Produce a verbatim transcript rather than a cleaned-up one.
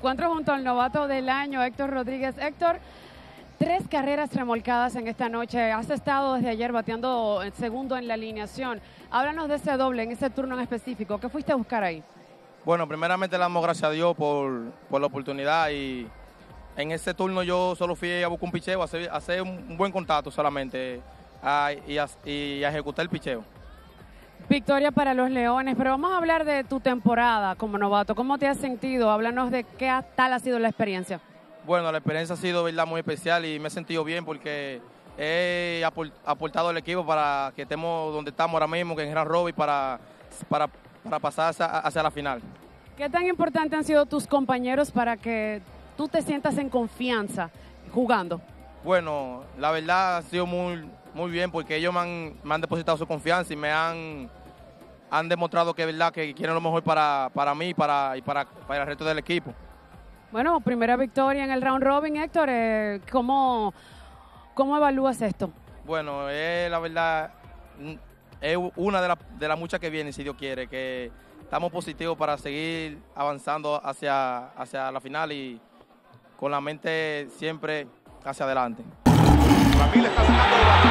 encuentro junto al novato del año, Héctor Rodríguez. Héctor, tres carreras remolcadas en esta noche. Has estado desde ayer bateando segundo en la alineación. Háblanos de ese doble, en ese turno en específico. ¿Qué fuiste a buscar ahí? Bueno, primeramente le damos gracias a Dios por, por la oportunidad y en ese turno yo solo fui a buscar un picheo, a hacer, a hacer un buen contacto solamente a, y, a, y a ejecutar el picheo. Victoria para los Leones, pero vamos a hablar de tu temporada como novato. ¿Cómo te has sentido? Háblanos de qué tal ha sido la experiencia. Bueno, la experiencia ha sido, verdad, muy especial y me he sentido bien porque he aportado al equipo para que estemos donde estamos ahora mismo, que en Gran Robbie, para, para, para pasar hacia, hacia la final. ¿Qué tan importantes han sido tus compañeros para que tú te sientas en confianza jugando? Bueno, la verdad ha sido muy, muy bien porque ellos me han, me han depositado su confianza y me han, han demostrado que, verdad, que quieren lo mejor para, para mí para, y para, para el resto del equipo. Bueno, primera victoria en el round robin, Héctor. Eh, ¿cómo, ¿Cómo evalúas esto? Bueno, eh, la verdad es una de las de las muchas que vienen, si Dios quiere, que estamos positivos para seguir avanzando hacia, hacia la final y con la mente siempre hacia adelante. Ramírez está sacando